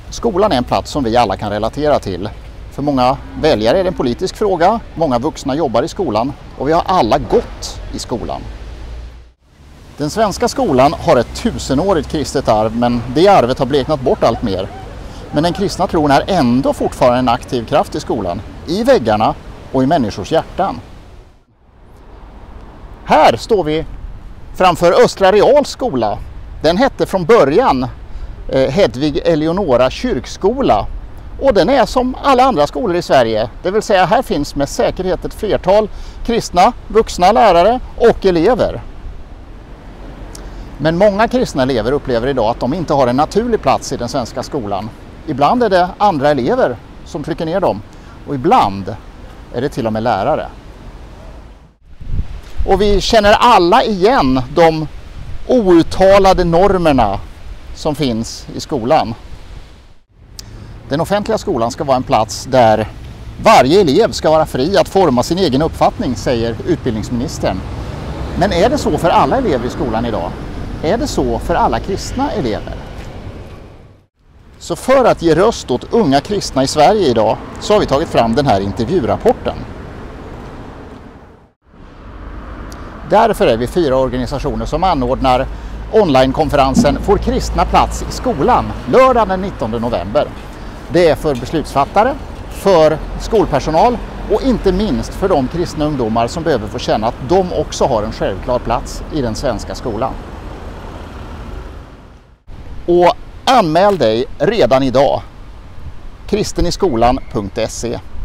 Skolan är en plats som vi alla kan relatera till. För många väljare är det en politisk fråga, många vuxna jobbar i skolan och vi har alla gått i skolan. Den svenska skolan har ett 1000-årigt kristet arv, men det arvet har bleknat bort allt mer. Men den kristna tron är ändå fortfarande en aktiv kraft i skolan, i väggarna och i människors hjärtan. Här står vi framför Östra Reals skola. Den hette från början Hedvig Eleonora kyrkskola och den är som alla andra skolor i Sverige. Det vill säga här finns med säkerhet ett flertal kristna, vuxna lärare och elever. Men många kristna elever upplever idag att de inte har en naturlig plats i den svenska skolan. Ibland är det andra elever som trycker ner dem och ibland är det till och med lärare. Och vi känner alla igen de outtalade normerna som finns i skolan. Den offentliga skolan ska vara en plats där varje elev ska vara fri att forma sin egen uppfattning, säger utbildningsministern. Men är det så för alla elever i skolan idag? Är det så för alla kristna elever? Så för att ge röst åt unga kristna i Sverige idag så har vi tagit fram den här intervjurapporten. Därför är vi 4 organisationer som anordnar onlinekonferensen Får kristna plats i skolan lördag den 19 november. Det är för beslutsfattare, för skolpersonal och inte minst för de kristna ungdomar som behöver få känna att de också har en självklar plats i den svenska skolan. Och anmäl dig redan idag. kristeniskolan.se